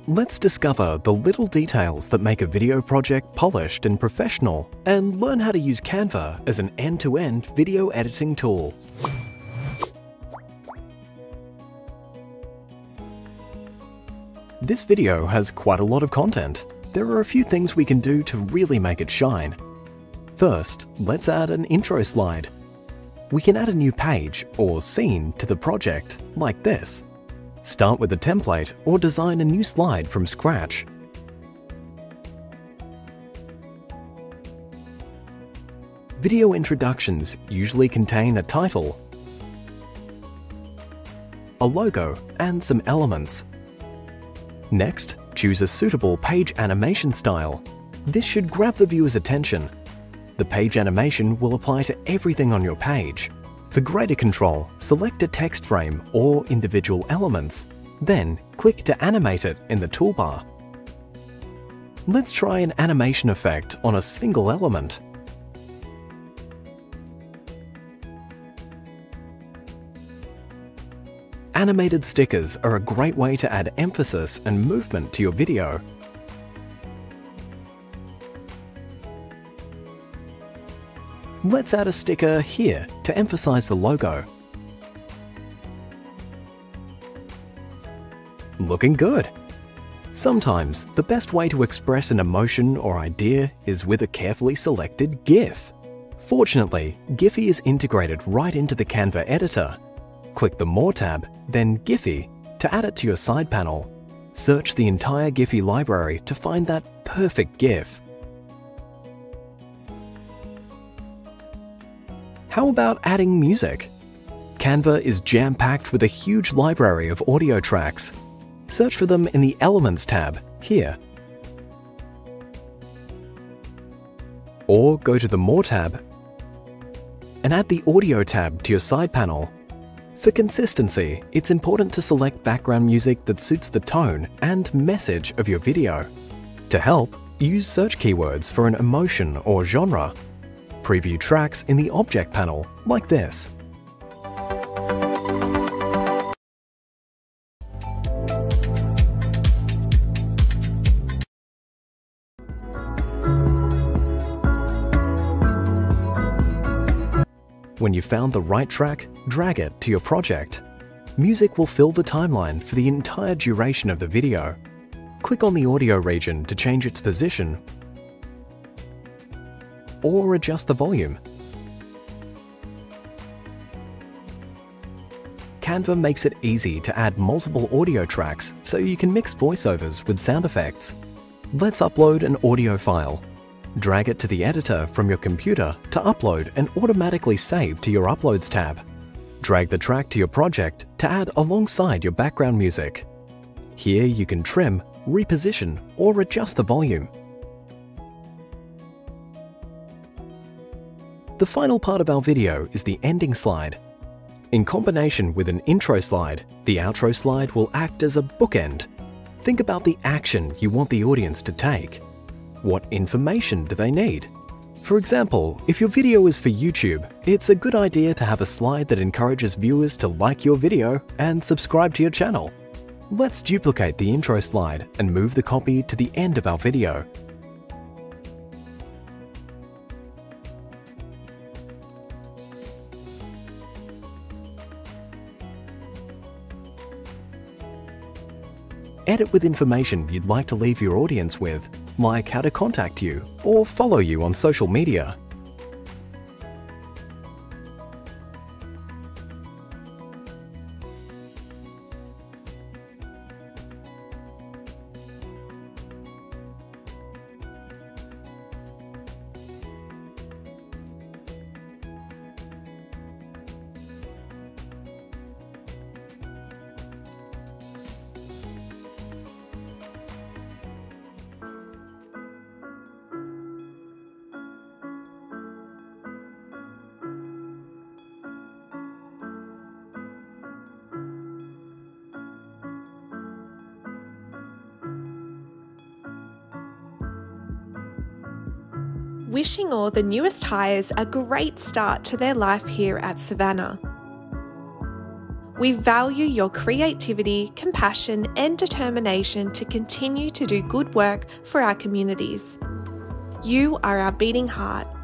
Let's discover the little details that make a video project polished and professional, and learn how to use Canva as an end-to-end video editing tool. This video has quite a lot of content. There are a few things we can do to really make it shine. First, let's add an intro slide. We can add a new page or scene to the project, like this. Start with a template or design a new slide from scratch. Video introductions usually contain a title, a logo, and some elements. Next, choose a suitable page animation style. This should grab the viewer's attention. The page animation will apply to everything on your page. For greater control, select a text frame or individual elements. Then, click to animate it in the toolbar. Let's try an animation effect on a single element. Animated stickers are a great way to add emphasis and movement to your video. Let's add a sticker here to emphasize the logo. Looking good! Sometimes the best way to express an emotion or idea is with a carefully selected GIF. Fortunately, Giphy is integrated right into the Canva editor. Click the More tab, then Giphy to add it to your side panel. Search the entire Giphy library to find that perfect GIF. How about adding music? Canva is jam-packed with a huge library of audio tracks. Search for them in the Elements tab here. Or go to the More tab and add the Audio tab to your side panel. For consistency, it's important to select background music that suits the tone and message of your video. To help, use search keywords for an emotion or genre. Preview tracks in the Object panel, like this. When you've found the right track, drag it to your project. Music will fill the timeline for the entire duration of the video. Click on the audio region to change its position or adjust the volume. Canva makes it easy to add multiple audio tracks so you can mix voiceovers with sound effects. Let's upload an audio file. Drag it to the editor from your computer to upload and automatically save to your Uploads tab. Drag the track to your project to add alongside your background music. Here you can trim, reposition, or adjust the volume. The final part of our video is the ending slide. In combination with an intro slide, the outro slide will act as a bookend. Think about the action you want the audience to take. What information do they need? For example, if your video is for YouTube, it's a good idea to have a slide that encourages viewers to like your video and subscribe to your channel. Let's duplicate the intro slide and move the copy to the end of our video. Edit with information you'd like to leave your audience with, like how to contact you or follow you on social media. Wishing all the newest hires a great start to their life here at Savannah. We value your creativity, compassion, and determination to continue to do good work for our communities. You are our beating heart,